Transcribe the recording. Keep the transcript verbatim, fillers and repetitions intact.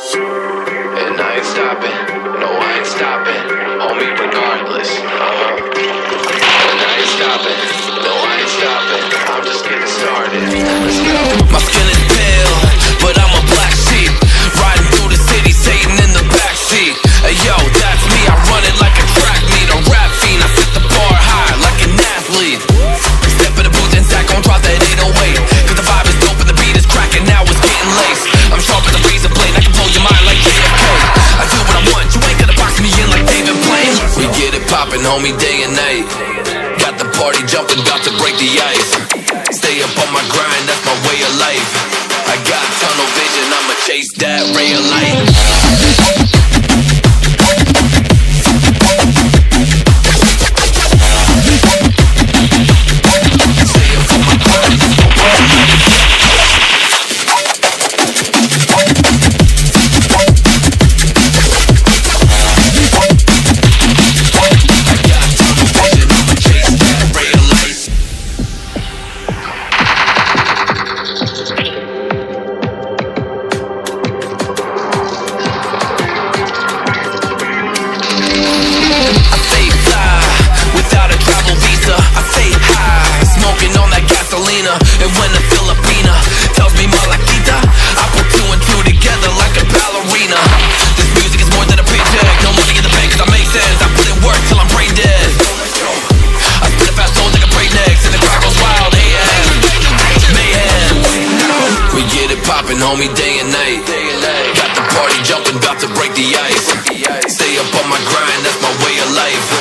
And I ain't stopping, no I ain't stopping, homie regardless, uh-huh. And I ain't stopping, no I ain't stopping, I'm just getting started, let's go. My skin is pale, but I'm a black sheep, riding through the city, Satan in the backseat. Hey yo, that's me, I run it like a track meet, a rap fiend, I set the bar high like an athlete. Step in the booth and Zach gon' drop that eight oh eight, cause the vibe is dope and the beat is cracking, now it's getting laced. I'm sharp as a razor blade, I can blow your mind like J F K. I do what I want, you ain't gonna box me in like David Blaine. We get it poppin', homie, day and night. Got the party jumping, about to break the ice. Stay up on my grind, that's my way of life. I got tunnel vision, I'ma chase that ray of light. And when the Filipina tells me Malakita, I put two and two together like a ballerina. This music is more than a paycheck, no money in the bank cause I make sense. I put in work till I'm brain dead. I spit a fast soul like a breaknecks and the crowd goes wild, A M mayhem. We get it poppin', homie, day and night. Got the party jumping, about to break the ice. Stay up on my grind, that's my way of life.